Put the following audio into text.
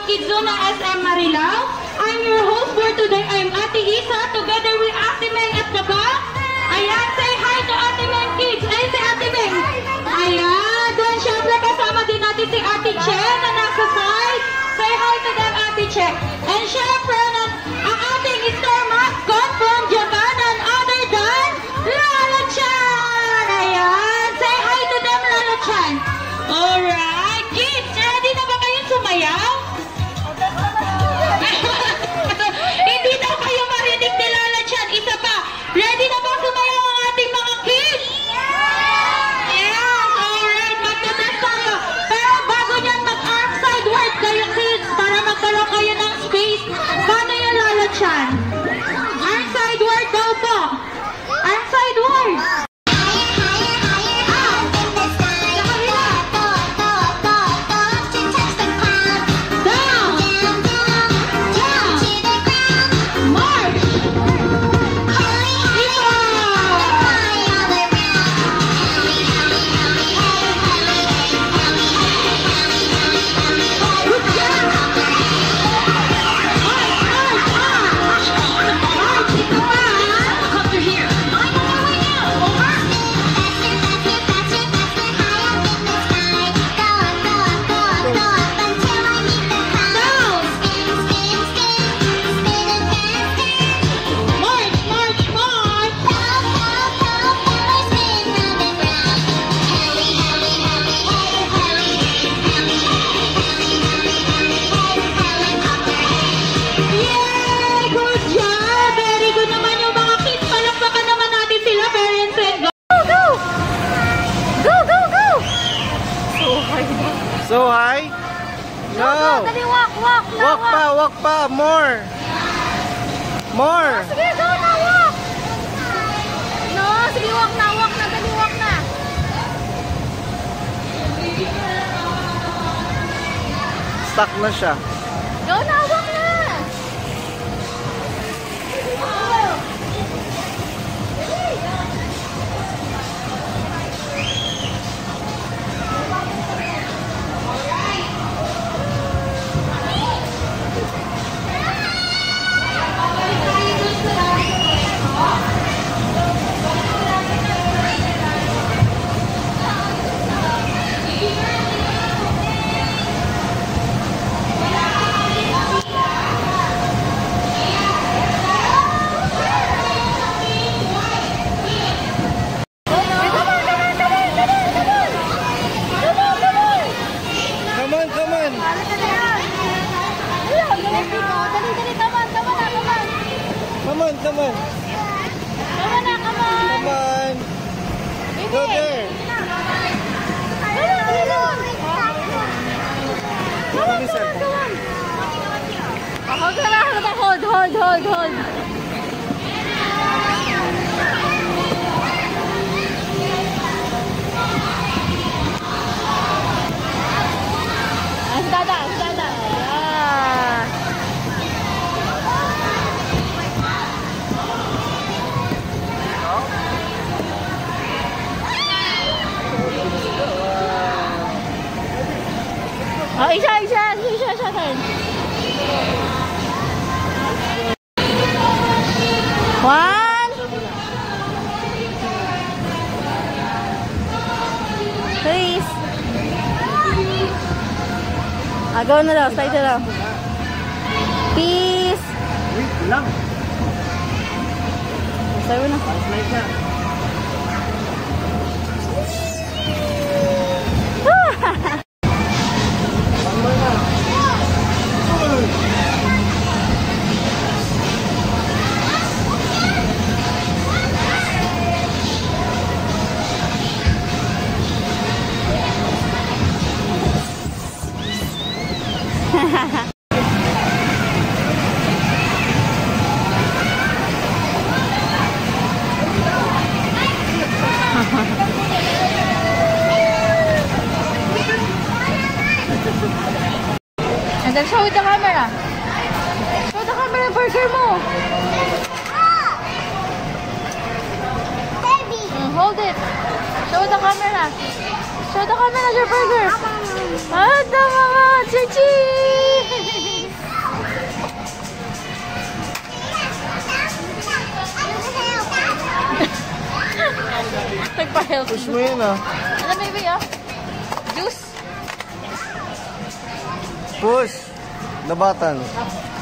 Kidzuna SM Marilao. I'm your host for today. I'm Ate Isa together with Ate Meng at the back. Ayan, say hi to Ate Meng Kids. Ay, si Ate Meng. Ayan, then syempre kasama din natin si Ate Che na nasa side. Say hi to them, Ate Che. And syempre, ang ating star mascot from Japan, none other than Lala Chan. Ayan, say hi to them, Lala Chan. Alright, kids, ready na ba kayong sumayaw? Hindi daw kayo marinig ni Lala Chan. Isa pa, ready na ba sumayaw ang ating mga kids? Yes, alright, magkatest tayo. Pero bago nyan mag-arm side work kayo kids, para magkaroon kayo ng space. Paano yung Lala Chan? Arm side work daw po. Arm side work. So high? No. Dali, walk. Walk pa. More. Sige, go na, walk. No, sige, walk na. Dali, walk na. Stuck na siya. Go na, walk na. Come on. Come on. Go there. Hold. Dada. Oh, isa turn. 1, 3. Go na daw, slide na daw. Peace. Wait lang. Slide na. Slide na. And then show the camera. Show the camera burger mo. Hold it. Show the camera. Show the camera your burger. Ah, tama nga, Chichi! super healthy. Push mo yun ah. Ano baby ah? Juice. Push. Labatan.